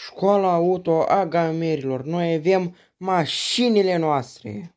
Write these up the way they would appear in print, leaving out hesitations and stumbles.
Școala auto a gamerilor. Noi avem mașinile noastre.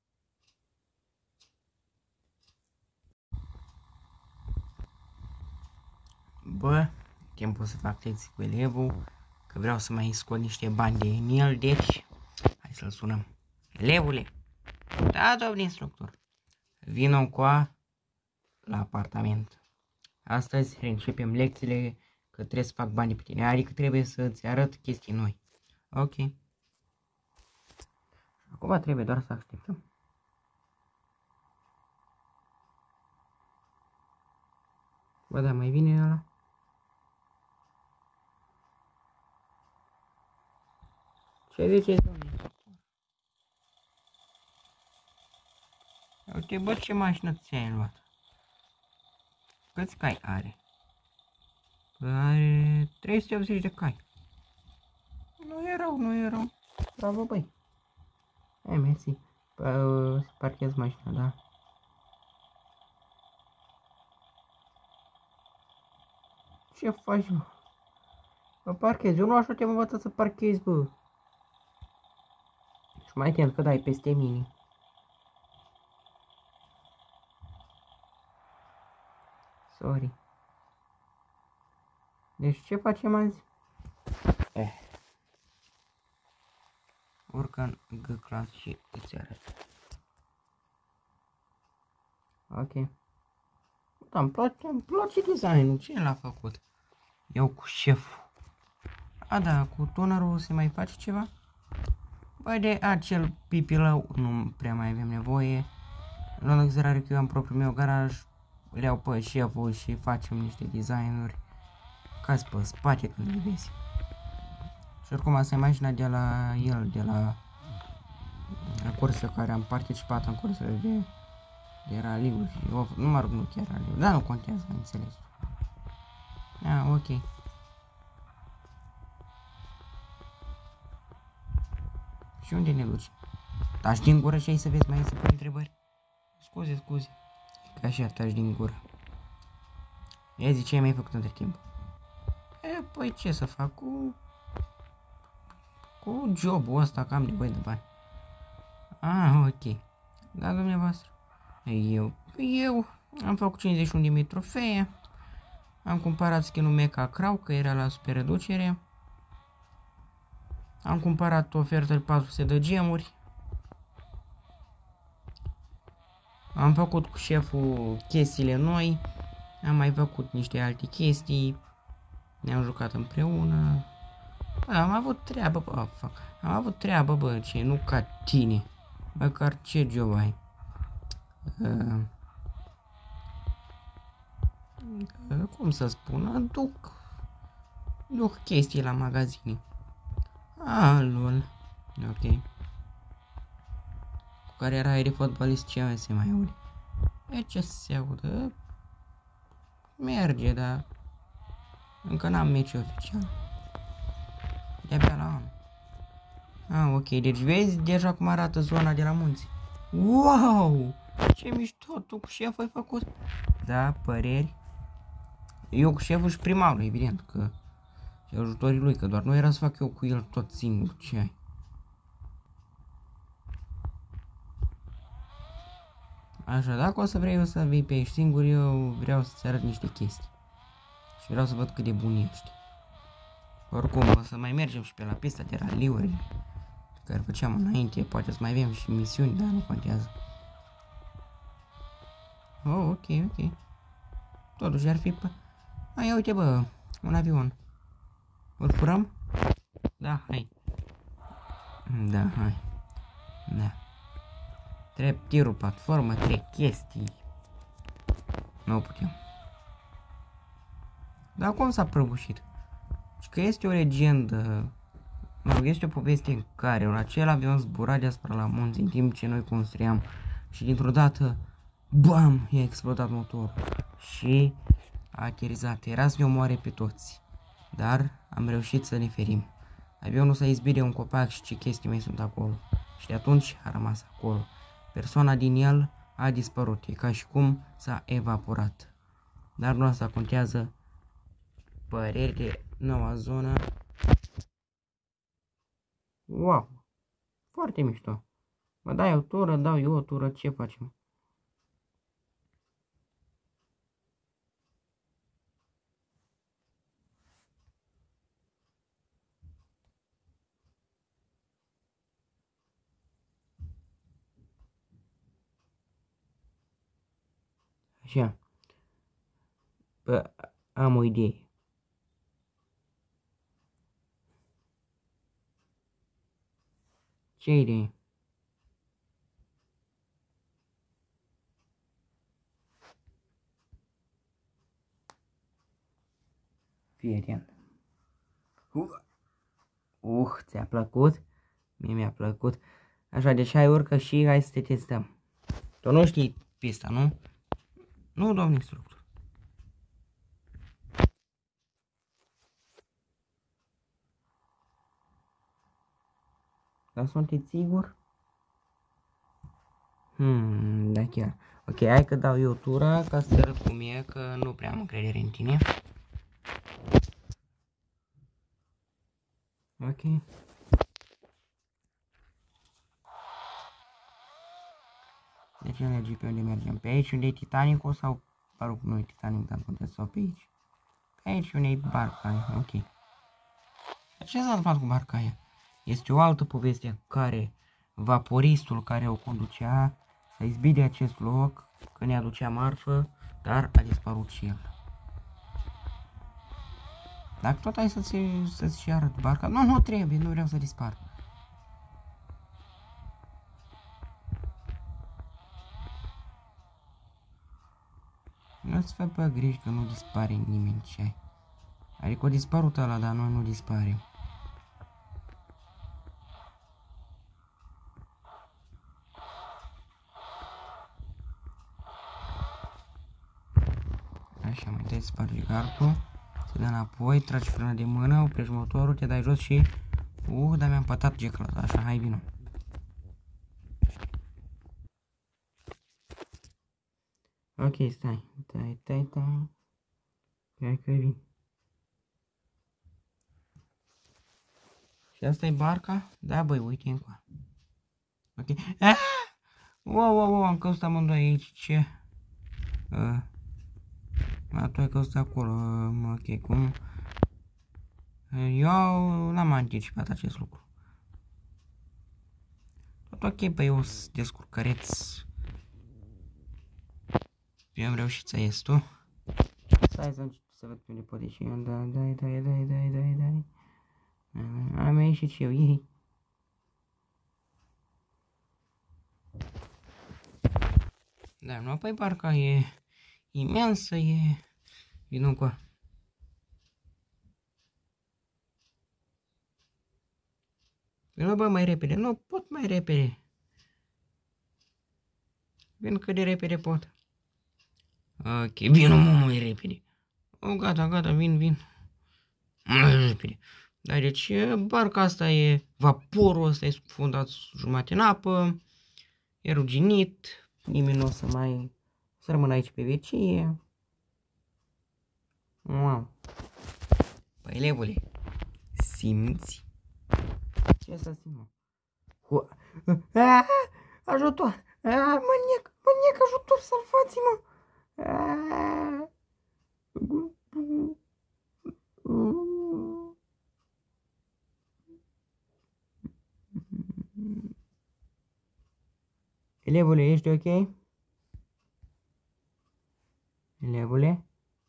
Bă, timpul să fac lecții cu elevul, că vreau să mai scot niște bani de el, deci hai să-l sunăm. Elevule! Da, domnul instructor. Vino încoa la apartament. Astăzi reîncepem lecțiile, că trebuie să fac bani pe tine, adică trebuie să-ți arăt chestii noi. Ok. Acum trebuie doar să așteptăm. Bă, da, mai vine ăla? Ce ziceți, domnule instructor? Uite, bă, ce mașină ți-ai luat? Câți cai are? Are 380 de cai. Nu e rău, nu e rău. Bravo, băi. Hai, mersi. Parchez mașina, da? Ce faci, bă? Mă parchezi, eu nu așa te-am învățat să parchezi, bă. Și mai atent că dai peste mine. Sorry. Deci ce facem azi? Urcă în G-class și îți arăt. Ok. Da, îmi place designul. Cine l-a făcut? Eu cu șeful. A, da, cu tonerul se mai face ceva? Băi, de acel pipilău nu prea mai avem nevoie. La exerare că eu am propriul meu garaj, le iau pe șeful și facem niște designuri ca pe spate când le vezi. Și oricum asta e mașina de la el, de la cursă care am participat în cursele de raliuri. Nu mă rog, nu chiar raliuri, dar nu contează, am înțeles. Ah, ok. Și unde ne duci? Taci din gură și ai să vezi, mai să pui întrebări? Scuze. Că așa taci din gură. Ia zi, ce ai mai făcut între timp? Păi ce să fac cu jobul ăsta, că am nevoie de bani. Ah, ok. Da, dumneavoastră. Eu am făcut 51 de mii trofee. Am cumpărat skin-ul Mecha Crow, că era la super reducere. Am cumpărat ofertă de 400 de gemuri. Am făcut cu șeful chestiile noi. Am mai făcut niște alte chestii. Ne-am jucat împreună. Am avut treabă, bă, am avut treabă, bă, ce, nu ca tine. Măcar ce job ai? Cum să spun? Duc chestii la magazine. Lol. Ok. Cu care era de fotbalist, ce se mai aude? Ce se audă? Merge, dar încă n-am meci oficial. De-abia la anul. Ok, deci vezi deja cum arată zona de la munți. Wow! Ce mișto, tu cu șeful ai făcut? Da, păreri. Eu cu șeful și primarul, evident, că și ajutorii lui, că doar nu era să fac eu cu el tot singur, ce ai? Așa, dacă o să vrei eu să vii pe aici singur, eu vreau să-ți arăt niște chestii. Și vreau să văd cât de bun ești. Oricum, o să mai mergem și pe la pista de raliuri pe care făceam înainte, poate să mai avem și misiuni, dar nu contează. Oh, ok. Totuși ar fi pe... Ia uite, bă, un avion. Îl furăm? Da, hai. Da, hai. Da. Trebuie tirul, platformă, trebuie chestii. Nu putem. Dar cum s-a prăbușit? Și că este o legendă, mă rog, este o poveste în care acel avion zbura deasupra la munți în timp ce noi construiam și dintr-o dată, bam, i-a explodat motorul și a aterizat. Era să ne omoare pe toți, dar am reușit să ne ferim. Avionul s-a izbit de un copac și ce chestii mai sunt acolo și de atunci a rămas acolo. Persoana din el a dispărut, e ca și cum s-a evaporat. Dar nu asta contează. Păreri de noua zonă. Wow. Foarte mișto. Mă dai o tură, dau eu o tură, ce facem? Așa. Bă, am o idee. Ce idee? Fii atent. Ți-a plăcut? Mie mi-a plăcut. Așa, deci hai urcă și hai să te testăm. Tu nu știi pista, nu? Nu, domn instructor. Dar sunteți sigur? Da chiar. Ok, hai că dau eu tura ca să arăt cum e, că nu prea am încredere în tine. Ok. Deci mergem pe unde mergem? Pe aici unde e Titanicul sau, parcă nu e Titanic, dar contează, sau pe aici? Pe aici unde e barca aia, ok. Ce s-a întâmplat cu barca aia? Este o altă poveste în care vaporistul care o conducea s-a izbit de acest loc când ne aducea marfă, dar a dispărut și el. Dacă tot ai să-ți și arăt barca, nu trebuie, nu vreau să dispar. Nu-ți fă pe griji că nu dispare nimeni ce ai. Adică o dispărut ăla, dar noi nu disparem. Așa, mai dai spargi gardul, se dă înapoi, tragi frână de mână, oprești motorul, te dai jos și... dar mi-am pătat geacul ăsta, așa, hai vino. Ok, stai. Hai că vin. Și asta e barca? Da, băi, uite încoa. Ok. Wow, am căzut amândoi aici, ce? Tu ai căzut acolo, ok, cum? Eu n-am anticipat acest lucru. Tot ok, păi eu sunt descurcăreț. Eu am reușit să ies, tu? Stai să încep să văd unde pot ieși. Dai. Am ieșit și eu, ei. Da, nu, păi barca e imensă, e... Vino cu a. Vino, bă, mai repede, nu pot mai repede. Vin cât de repede pot. Ok, vino mai repede. Gata, vin. Mai repede. Dar deci barca asta e, vaporul ăsta e scufundat jumate în apă, e ruginit, nimeni nu o să mai, să rămână aici pe vecie. Wow. Păi, elevule, simți? Ce să simt? Ajutor! Maniac, ajutor, salvați-mă! Elevule, ești ok? Elevule?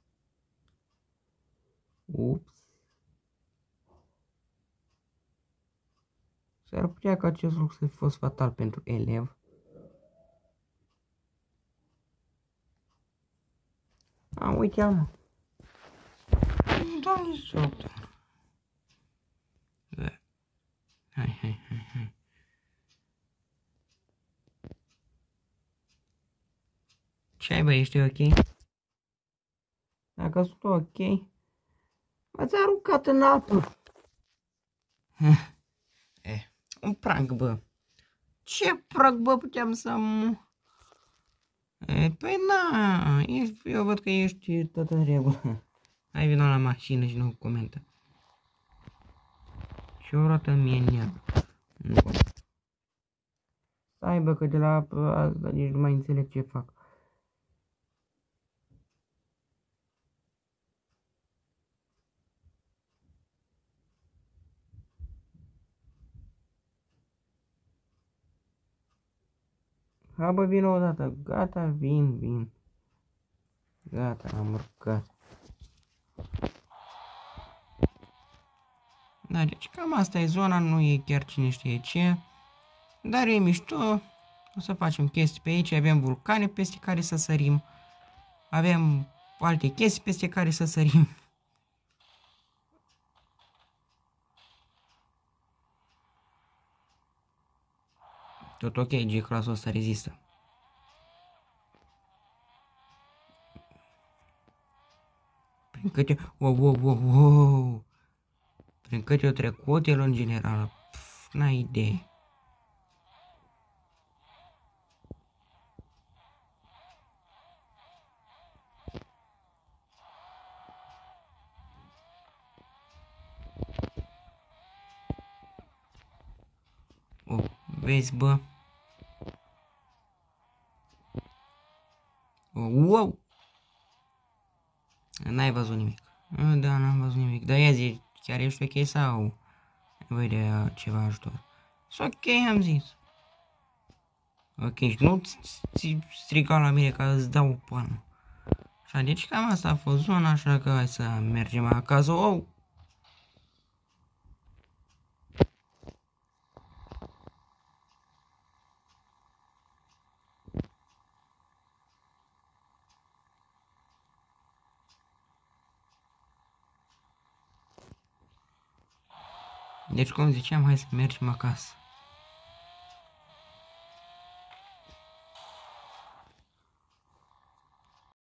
Ups. S-ar putea ca acest lucru să fi fost fatal pentru elev. Uite-l, mă. Doamne, doctor. Hai. Ce ai, bă, ești ok? Dacă sunt ok, m-ați aruncat în apă. Un prank, bă. Ce prank, bă, puteam să am... Păi na, eu văd că ești tot în regulă. Hai, vină la mașină și nu comentă. Și o roată mie în ea. Nu pot. Să aibă că de la asta nici nu mai înțeleg ce fac. Ha, bă, vin o dată. Gata, vin. Gata, am urcat. Da, deci cam asta e zona, nu e chiar cine știe ce. Dar e mișto. O să facem chestii pe aici, avem vulcane peste care să sărim. Avem alte chestii peste care să sărim. Tot ok, G-clasul ăsta rezistă. Prin câte... Wow. Prin câte o trecut el în general. N-ai idee. Vezi, bă? Wow! N-ai văzut nimic. Da, n-am văzut nimic. Dar ia zi, chiar ești ok sau nevoie de ceva ajutor? Sunt ok, am zis. Ok, și nu striga la mine că îți dau o palmă. Așa, deci cam asta a fost zona, așa că hai să mergem acasă. Oh! Deci, cum ziceam, hai să mergem acasă.